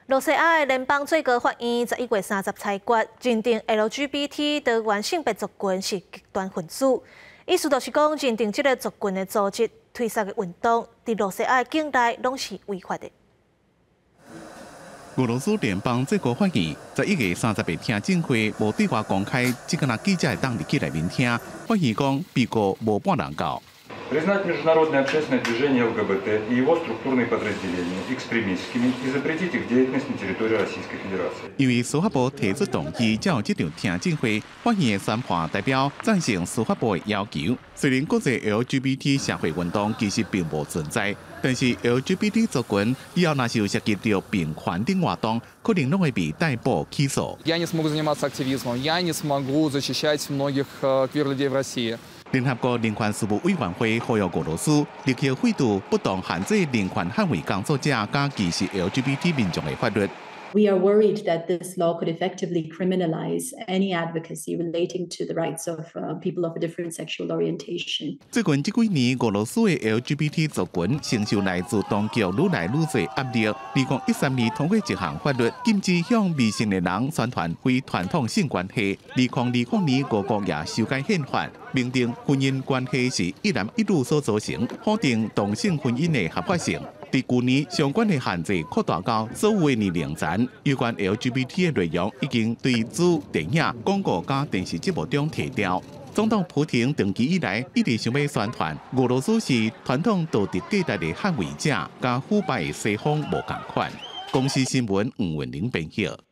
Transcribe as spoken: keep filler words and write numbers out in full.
罗西亚的联邦最高法院十一月三十裁决，认定 L G B T 多元性别族群是极端分子。意思就是讲，认定这个族群的组织、推杀的运动，在罗西亚境内拢是违法的。 俄罗斯联邦最高法院十一月三十日听证会无对外公开，只敢若记者会当入去内面听。法院讲，被告无半人教。 Признать международное общественное движение Л Г Б Т и его структурные подразделения экстремистскими и запретить их деятельность на территории Российской Федерации. 因为司法部提出动议，才有这场听证会。法院的宣判代表赞成司法部的要求。虽然国际 L G B T 社会运动其实并无存在，但是 L G B T 族群以后若是有涉及到平权等活动，可能拢会被逮捕起诉。 Я не смогу заниматься активизмом, я не смогу защищать многих квир-людей в России. 联合国人权事务委员会呼吁俄罗斯立即废除不当限制人权捍卫工作者加歧视 L G B T 民众的法律。 We are worried that this law could effectively criminalize any advocacy relating to the rights of uh, people of a different sexual orientation. 最近这几年，俄罗斯的 L G B T 族群承受来自当局愈来愈多压力。二零一三年通过一项法律，禁止向未成年人宣传非传统性关系。二零二五年，俄国也修改宪法，明定婚姻关系是一男一女所组成，否定同性婚姻的合法性。 在去年，相关的限制扩大到所有的年龄层，有关 L G B T 的内容已经对主电影、广告加电视节目中提掉。总统普京长期以来一直想要宣传俄罗斯是传统道德价值的捍卫者，甲腐败的西方无共款。公司新闻黄文玲编写。